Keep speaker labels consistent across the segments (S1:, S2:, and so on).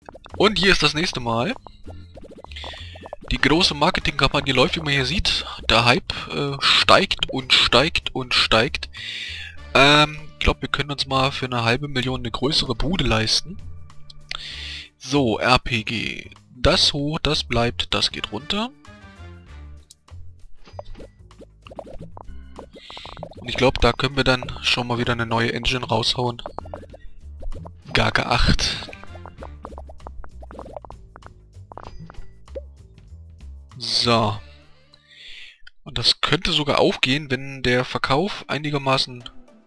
S1: Und hier ist das nächste Mal. Die große Marketingkampagne läuft, wie man hier sieht. Der Hype steigt und steigt und steigt. Ich glaube, wir können uns mal für eine halbe Million eine größere Bude leisten. So, RPG. Das hoch, das bleibt, das geht runter. Und ich glaube, da können wir dann schon mal wieder eine neue Engine raushauen. Gaga 8. So. Und das könnte sogar aufgehen, wenn der Verkauf einigermaßen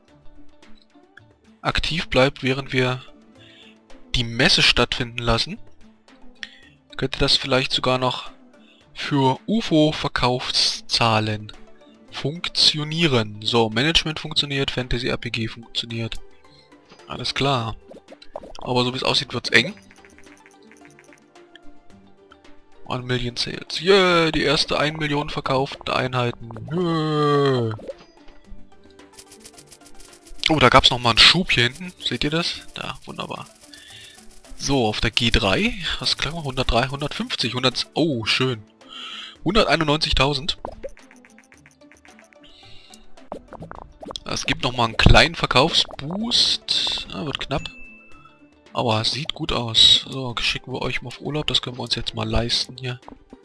S1: aktiv bleibt, während wir die Messe stattfinden lassen. Könnte das vielleicht sogar noch für UFO-Verkaufszahlen funktionieren. So, Management funktioniert, Fantasy RPG funktioniert. Alles klar. Aber so wie es aussieht, wird's eng. 1 Million Sales. Yeah, die erste 1 Million verkauften Einheiten. Yeah. Oh, da gab es nochmal einen Schub hier hinten. Seht ihr das? Da, wunderbar. So, auf der G3. Was klang 103, 150, 100... Oh, schön. 191.000. Es gibt nochmal einen kleinen Verkaufsboost. Ja, wird knapp. Aber es sieht gut aus. So, schicken wir euch mal auf Urlaub. Das können wir uns jetzt mal leisten hier.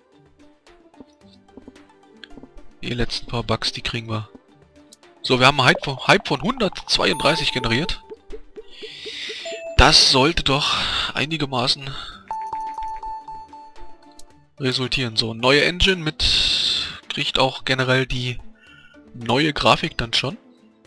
S1: Die letzten paar Bucks, die kriegen wir. So, wir haben einen Hype von 132 generiert. Das sollte doch einigermaßen resultieren. So, neue Engine mit... kriegt auch generell die neue Grafik dann schon.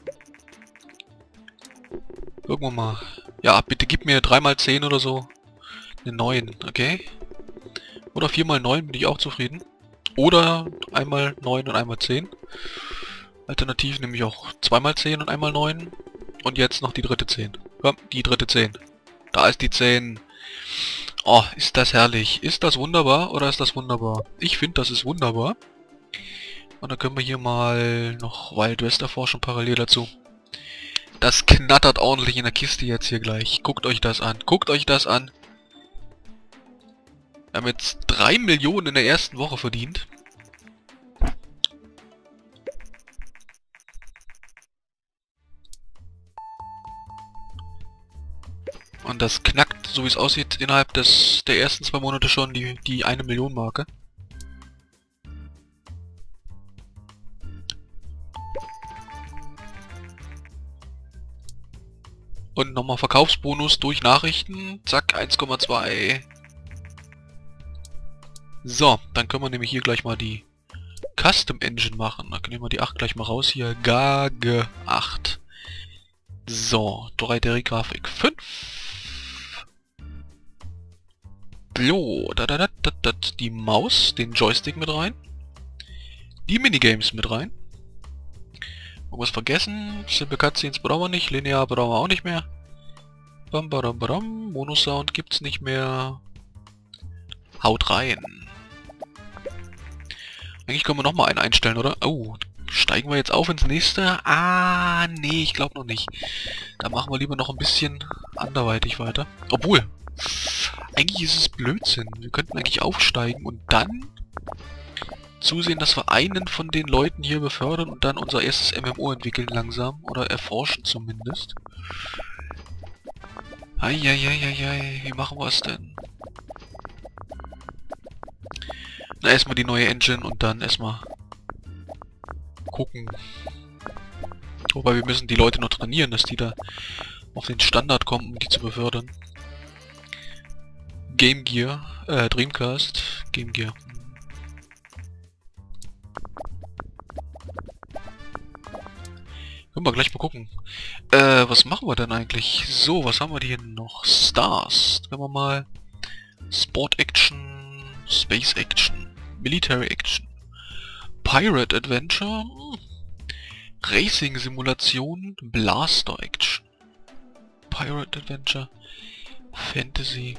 S1: Irgendwann mal... Ja, bitte gib mir 3x10 oder so eine 9, okay? Oder 4x9 bin ich auch zufrieden. Oder 1x9 und 1x10. Alternativ nehme ich auch 2x10 und 1x9. Und jetzt noch die dritte 10. Komm, die dritte 10. Da ist die 10. Oh, ist das herrlich. Ist das wunderbar oder ist das wunderbar? Ich finde, das ist wunderbar. Und dann können wir hier mal noch Wild West erforschen parallel dazu. Das knattert ordentlich in der Kiste jetzt hier gleich. Guckt euch das an. Guckt euch das an. Wir haben jetzt 3 Millionen in der ersten Woche verdient. Und das knackt, so wie es aussieht, innerhalb der ersten 2 Monate schon die 1 Million Marke. Und nochmal Verkaufsbonus durch Nachrichten. Zack, 1,2. So, dann können wir nämlich hier gleich mal die Custom Engine machen. Dann nehmen wir die 8 gleich mal raus hier. Gaga 8. So, 3D-Grafik 5. So, die Maus, den Joystick mit rein. Die Minigames mit rein. Irgendwas vergessen. Simple Cutscenes brauchen wir nicht. Linear brauchen wir auch nicht mehr. Bam, badam, badam. Mono-Sound gibt's nicht mehr. Haut rein. Eigentlich können wir nochmal einen einstellen, oder? Oh, steigen wir jetzt auf ins nächste? Ah, nee, ich glaube noch nicht. Da machen wir lieber noch ein bisschen anderweitig weiter. Obwohl, eigentlich ist es Blödsinn. Wir könnten eigentlich aufsteigen und dann zusehen, dass wir einen von den Leuten hier befördern und dann unser erstes MMO entwickeln langsam. Oder erforschen zumindest. Eieieiei, wie machen wir es denn? Na, erstmal die neue Engine und dann erstmal gucken. Wobei wir müssen die Leute noch trainieren, dass die da auf den Standard kommen, um die zu befördern. Game Gear, Dreamcast, Game Gear. Können wir gleich mal gucken. Was machen wir denn eigentlich? So, was haben wir hier noch? Stars. Wenn wir mal Sport Action, Space Action, Military Action, Pirate Adventure, Racing Simulation, Blaster Action, Pirate Adventure, Fantasy.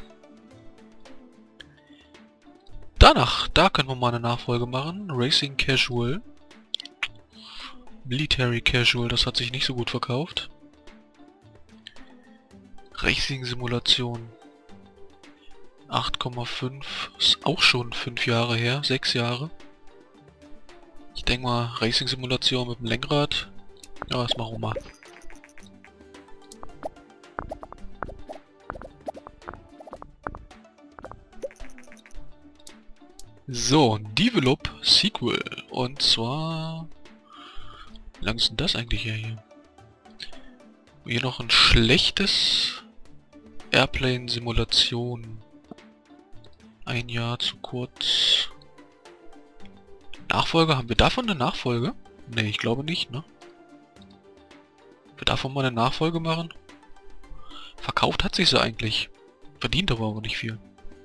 S1: Danach, da können wir mal eine Nachfolge machen. Racing Casual. Military Casual, das hat sich nicht so gut verkauft. Racing Simulation. 8,5 ist auch schon 5 Jahre her, 6 Jahre. Ich denke mal, Racing-Simulation mit dem Lenkrad. Ja, das machen wir mal. So, Develop Sequel. Und zwar... Wie lang ist denn das eigentlich hier? Hier noch ein schlechtes Airplane-Simulation. Ein Jahr zu kurz. Nachfolge? Haben wir davon eine Nachfolge? Ne, ich glaube nicht, ne? Wir davon mal eine Nachfolge machen? Verkauft hat sich sie eigentlich. Verdient aber nicht viel.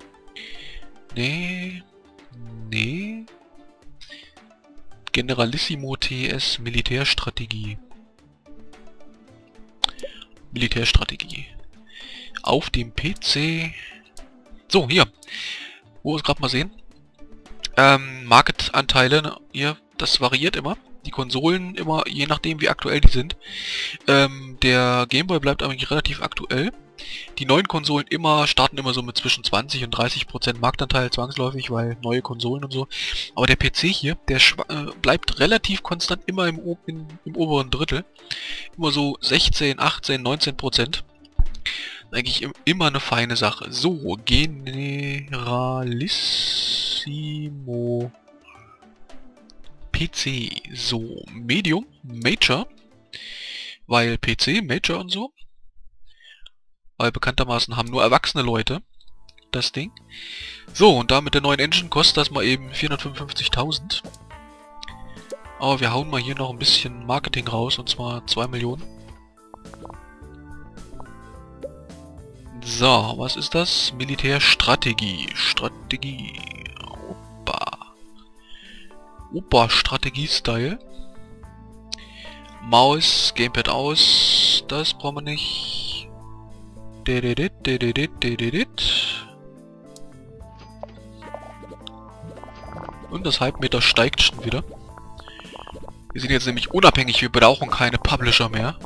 S1: Nee. Nee. Generalissimo TS Militärstrategie. Militärstrategie. Auf dem PC. So, hier. Wo wir es gerade mal sehen. Marketanteile, ne, hier, das variiert immer. Die Konsolen immer, je nachdem wie aktuell die sind. Der Gameboy bleibt eigentlich relativ aktuell. Die neuen Konsolen starten immer so mit zwischen 20 und 30% Marktanteil zwangsläufig, weil neue Konsolen und so. Aber der PC hier, der bleibt relativ konstant immer im oberen Drittel. Immer so 16, 18, 19%. Eigentlich immer eine feine Sache. So, Generalissimo PC. So, Medium, Major. Weil PC, Major und so. Weil bekanntermaßen haben nur erwachsene Leute das Ding. So, und da mit der neuen Engine kostet das mal eben 455.000. Aber wir hauen mal hier noch ein bisschen Marketing raus, und zwar 2 Millionen. So, was ist das? Militärstrategie. Strategie. Opa Strategie-Style. Maus, Gamepad aus. Das brauchen wir nicht. Und das Halbmeter steigt schon wieder. Wir sind jetzt nämlich unabhängig, wir brauchen keine Publisher mehr.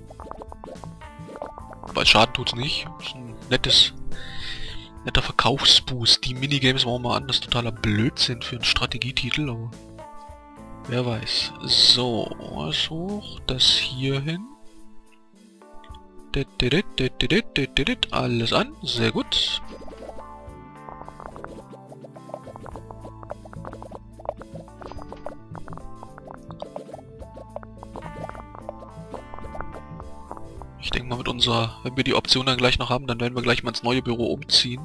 S1: Weil Schaden tut's nicht. Das ist ein netter Verkaufsboost. Die Minigames machen wir mal an, das ist totaler Blödsinn für einen Strategietitel, aber wer weiß. So, was hoch, das hier hin. Alles an, sehr gut. Ich denke mal wenn wir die Option dann gleich noch haben, dann werden wir gleich mal ins neue Büro umziehen.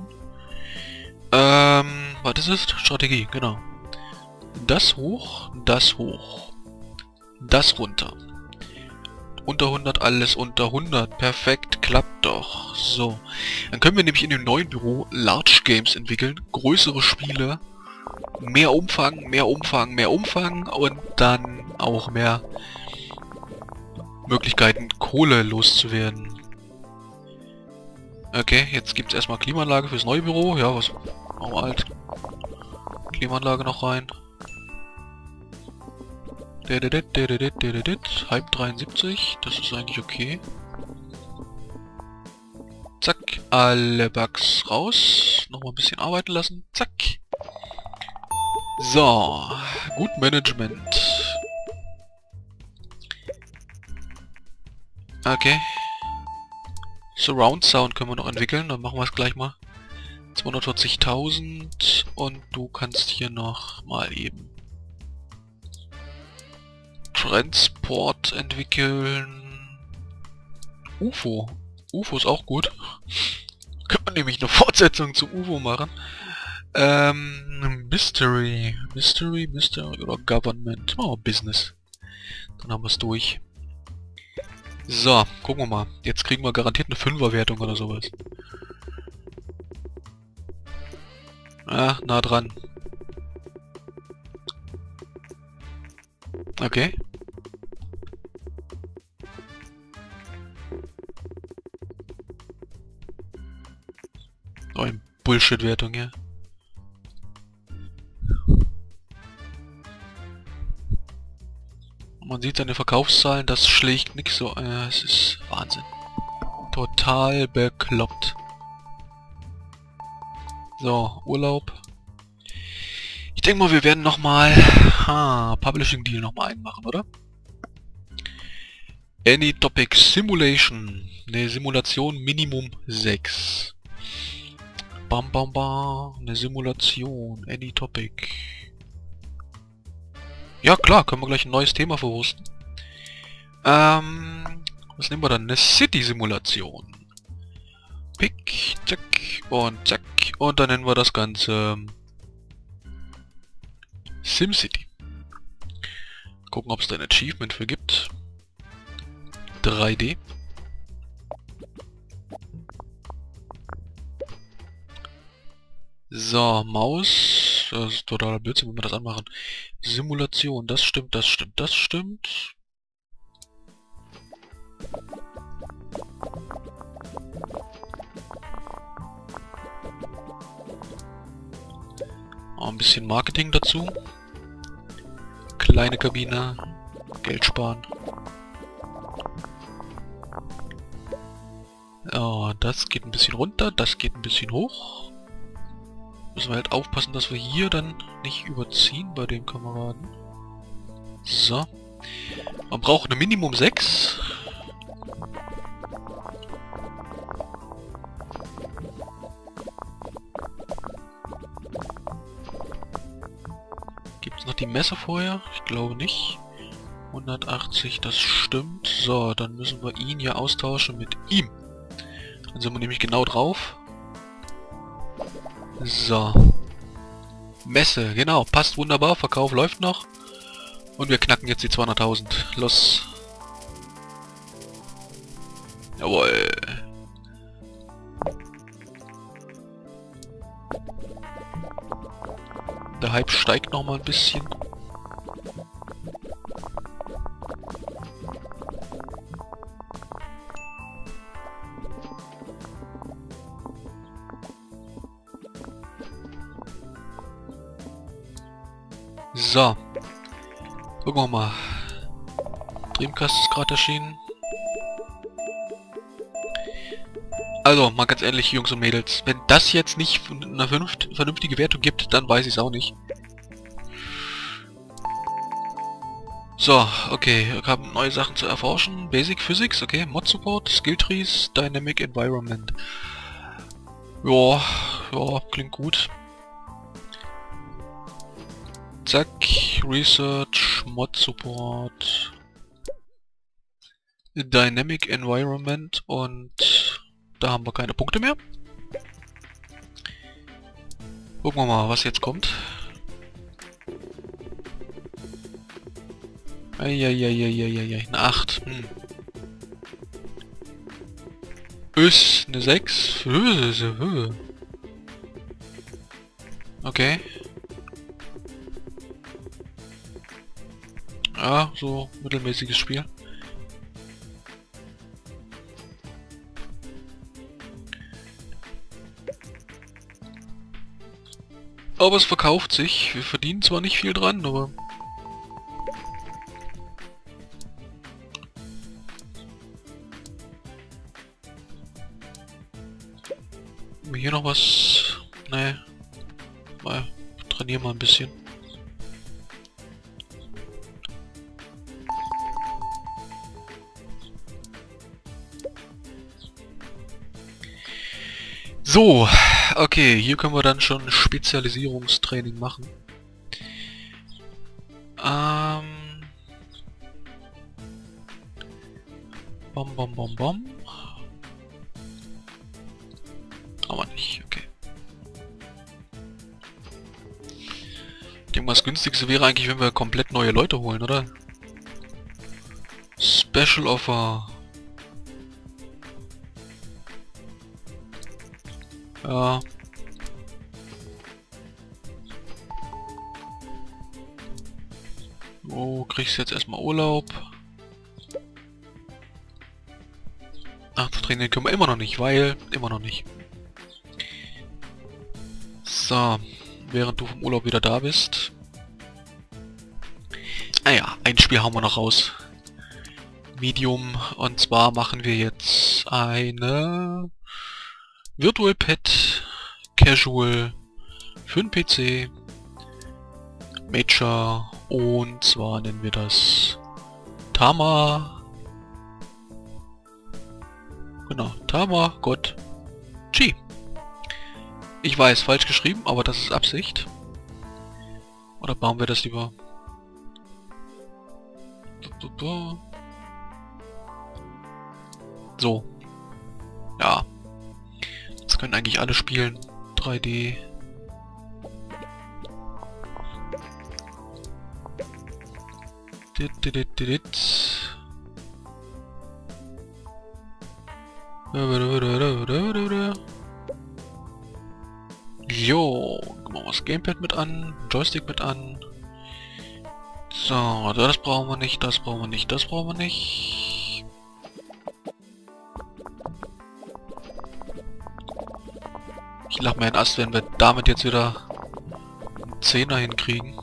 S1: Was ist es? Strategie, genau. Das hoch, das hoch. Das runter. Unter 100, alles unter 100. Perfekt, klappt doch. So. Dann können wir nämlich in dem neuen Büro Large Games entwickeln. Größere Spiele. Mehr Umfang, mehr Umfang, mehr Umfang. Und dann auch mehr Möglichkeiten, Kohle loszuwerden. Okay, jetzt gibt es erstmal Klimaanlage fürs neue Büro. Ja, was machen wir halt. Klimaanlage noch rein. Halb 73, das ist eigentlich okay. Zack, alle Bugs raus. Nochmal ein bisschen arbeiten lassen. Zack. So, gut Management. Okay. Surround Sound können wir noch entwickeln, dann machen wir es gleich mal. 240.000 und du kannst hier noch mal eben Transport entwickeln. UFO. UFO ist auch gut. Könnte man nämlich eine Fortsetzung zu UFO machen. Mystery oder Government. Oh, Business. Dann haben wir es durch. So, gucken wir mal. Jetzt kriegen wir garantiert eine 5er-Wertung oder sowas. Ah, nah dran. Okay. Oh, eine Bullshit-Wertung hier. Man sieht seine Verkaufszahlen, das schlägt nix so. Es ist Wahnsinn. Total bekloppt. So, Urlaub. Ich denke mal, wir werden nochmal Publishing Deal nochmal einmachen, oder? Any Topic Simulation. Eine Simulation Minimum 6. Bam bam bam. Eine Simulation. Any Topic. Ja klar, können wir gleich ein neues Thema verwursten. Was nehmen wir dann? Eine City-Simulation. Pick, zack und zack. Und dann nennen wir das Ganze SimCity. Gucken, ob es da ein Achievement für gibt. 3D. So, Maus. Das ist totaler Blödsinn, wenn wir das anmachen. Simulation, das stimmt, das stimmt, das stimmt. Ein bisschen Marketing dazu. Kleine Kabine. Geld sparen. Ja, das geht ein bisschen runter, das geht ein bisschen hoch. Müssen wir halt aufpassen, dass wir hier dann nicht überziehen bei dem Kameraden. So. Man braucht eine Minimum 6. Gibt es noch die Messe vorher? Ich glaube nicht. 180, das stimmt. So, dann müssen wir ihn hier austauschen mit ihm. Dann sind wir nämlich genau drauf. So. Messe, genau. Passt wunderbar. Verkauf läuft noch. Und wir knacken jetzt die 200.000. Los. Jawohl. Der Hype steigt noch mal ein bisschen. So. Gucken wir mal. Dreamcast ist gerade erschienen. Also, mal ganz ehrlich, Jungs und Mädels. Wenn das jetzt nicht eine vernünftige Wertung gibt, dann weiß ich es auch nicht. So, okay. Wir haben neue Sachen zu erforschen. Basic Physics, okay. Mod Support, Skill Trees, Dynamic Environment. Ja, klingt gut. Zack, Research, Mod Support, Dynamic Environment und da haben wir keine Punkte mehr. Gucken wir mal, was jetzt kommt. Eieieiei, eine 8. Ist eine 6. Okay. Ja, so mittelmäßiges Spiel. Aber es verkauft sich. Wir verdienen zwar nicht viel dran, aber... Haben wir hier noch was? Nee. Mal trainieren mal ein bisschen. So, okay, hier können wir dann schon Spezialisierungstraining machen. Bom. Aber nicht, okay. Ich denke mal, das günstigste wäre eigentlich, wenn wir komplett neue Leute holen, oder? Special Offer. Ja. Oh, kriegst jetzt erstmal Urlaub. Ach, das Training können wir immer noch nicht, weil... Immer noch nicht. So, während du vom Urlaub wieder da bist. Ah ja, ein Spiel hauen wir noch raus. Medium. Und zwar machen wir jetzt eine... Virtual Pet Casual für den PC. Major. Und zwar nennen wir das Tama. Genau, Tama God G. Ich weiß, falsch geschrieben, aber das ist Absicht. Oder bauen wir das lieber? So. Ja. Das können eigentlich alle spielen. 3D. Jo, machen wir das Gamepad mit an, Joystick mit an. So, das brauchen wir nicht, das brauchen wir nicht, das brauchen wir nicht. Ich lach mir einen Ast, wenn wir damit jetzt wieder einen 10er hinkriegen.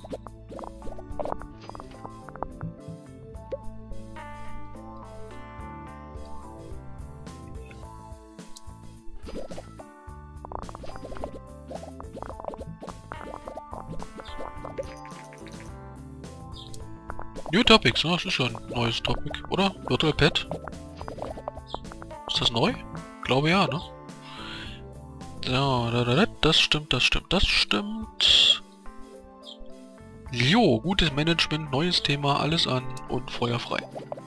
S1: New Topics, ne? Das ist schon ein neues Topic, oder? Virtual Pet? Ist das neu? Glaube ja, ne? So, das stimmt, das stimmt, das stimmt. Jo, gutes Management, neues Thema, alles an und feuerfrei.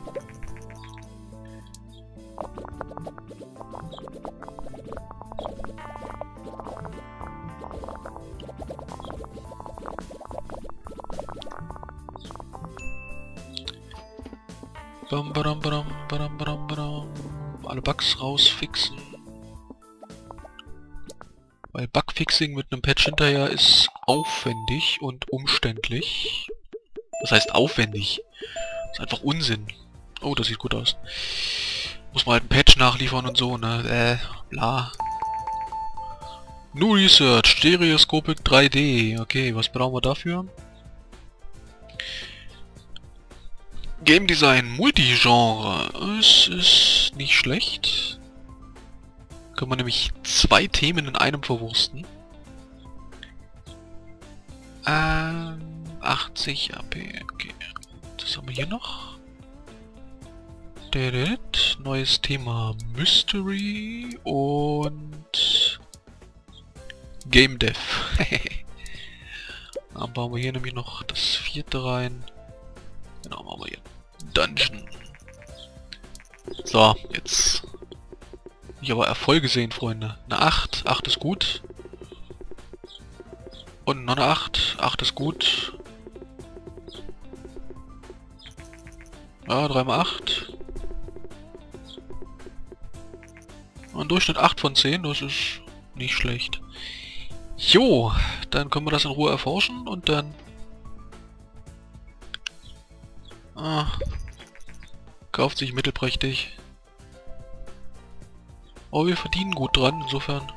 S1: Bam, badam, badam, badam, badam, badam. Alle Bugs rausfixen. Weil Bugfixing mit einem Patch hinterher ist aufwendig und umständlich. Das heißt aufwendig. Das ist einfach Unsinn. Oh, das sieht gut aus. Muss man halt einen Patch nachliefern und so, ne? Bla. New Research, Stereoscopic 3D. Okay, was brauchen wir dafür? Game Design, Multigenre. Es ist nicht schlecht. Können wir nämlich 2 Themen in einem verwursten. 80 AP, okay. Das haben wir hier noch. Neues Thema Mystery und Game Dev. Dann bauen wir hier nämlich noch das 4. rein. Genau, machen wir hier Dungeon. So, jetzt ich aber Erfolge sehen, Freunde. Eine 8. 8 ist gut. Und noch eine 8. 8 ist gut. Ja, 3 mal 8. Ein Durchschnitt 8 von 10, das ist nicht schlecht. Jo, dann können wir das in Ruhe erforschen und dann... kauft sich mittelprächtig. Aber wir verdienen gut dran, insofern.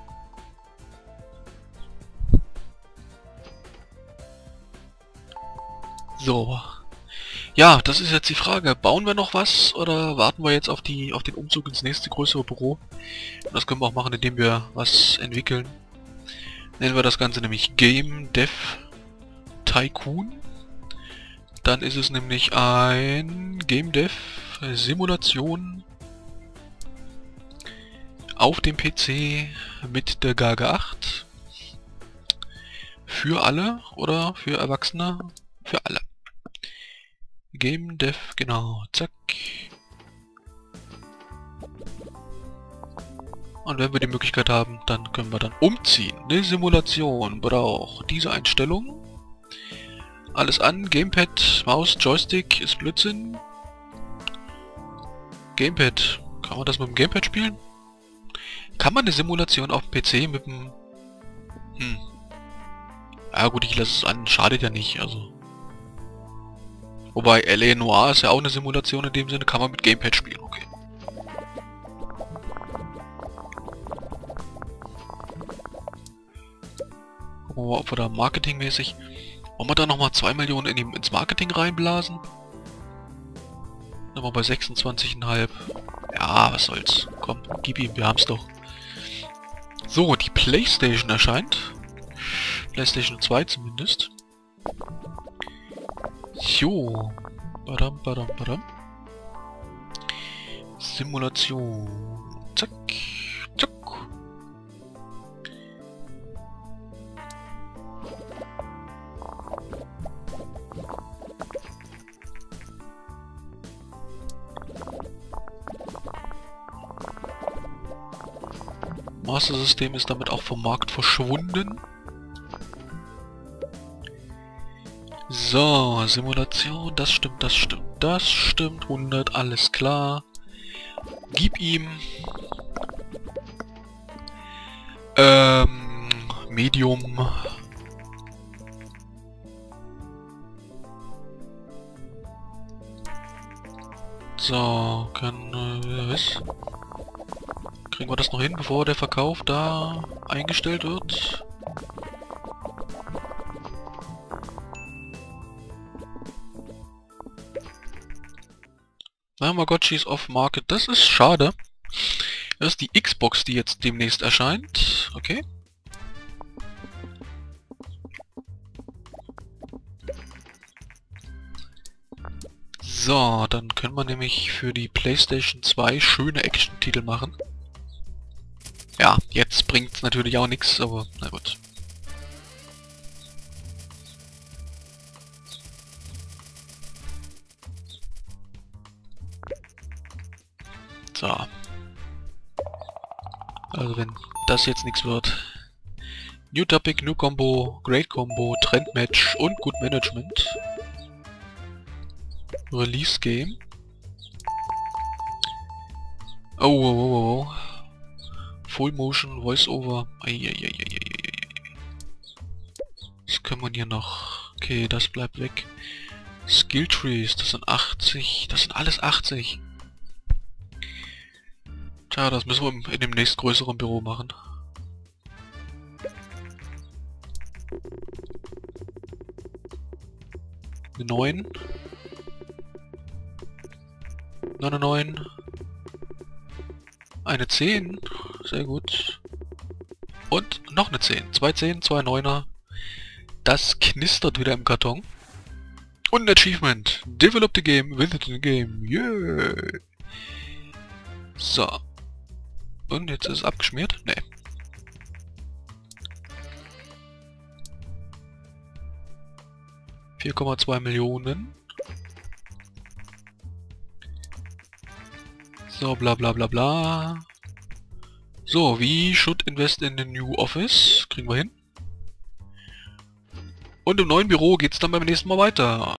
S1: So. Ja, das ist jetzt die Frage. Bauen wir noch was oder warten wir jetzt auf den Umzug ins nächste größere Büro? Das können wir auch machen, indem wir was entwickeln. Nennen wir das Ganze nämlich Game Dev Tycoon. Dann ist es nämlich ein Game Dev Simulation auf dem PC mit der Gaga 8. Für alle oder für Erwachsene? Für alle. Game Dev, genau, zack. Und wenn wir die Möglichkeit haben, dann können wir dann umziehen. Eine Simulation braucht diese Einstellung. Alles an, Gamepad, Maus, Joystick ist Blödsinn. Gamepad, kann man das mit dem Gamepad spielen? Kann man eine Simulation auf dem PC mit dem... Ja gut, ich lasse es an, schadet ja nicht, also... Wobei L.A. Noire ist ja auch eine Simulation in dem Sinne, kann man mit Gamepad spielen, okay. Gucken wir mal, ob wir da marketingmäßig... Wollen wir da nochmal 2 Millionen ins Marketing reinblasen? Sind wir bei 26,5. Ja, was soll's. Komm, gib ihm, wir haben's doch. So, die PlayStation erscheint. PlayStation 2 zumindest. Jo. Badam, badam, badam. Simulation. Zack. Zack. Master System ist damit auch vom Markt verschwunden. So, Simulation, das stimmt, das stimmt, das stimmt, 100, alles klar. Gib ihm Medium. So, was? Kriegen wir das noch hin, bevor der Verkauf da eingestellt wird? Tamagotchi ist off market. Das ist schade. Das ist die Xbox, die jetzt demnächst erscheint. Okay. So, dann können wir nämlich für die PlayStation 2 schöne Action-Titel machen. Ja, jetzt bringt's natürlich auch nichts, aber na gut. So. Also wenn das jetzt nichts wird. New Topic, New Combo, Great Combo, Trend Match und Good Management. Release Game. Oh, oh, oh, oh. Full Motion, Voice-Over. Was können wir hier noch? Okay, das bleibt weg. Skill Trees, das sind 80. Das sind alles 80. Tja, das müssen wir in dem nächstgrößeren Büro machen. Eine 9. Noch eine 9. Eine 10. Sehr gut. Und noch eine 10. 2 10, 2 9er. Das knistert wieder im Karton. Und ein Achievement. Develop the game within the game. Yeah. So. Und jetzt ist es abgeschmiert? Nee. $4,2 Millionen. So, bla bla bla bla. So, wie should invest in the new office? Kriegen wir hin. Und im neuen Büro geht's dann beim nächsten Mal weiter.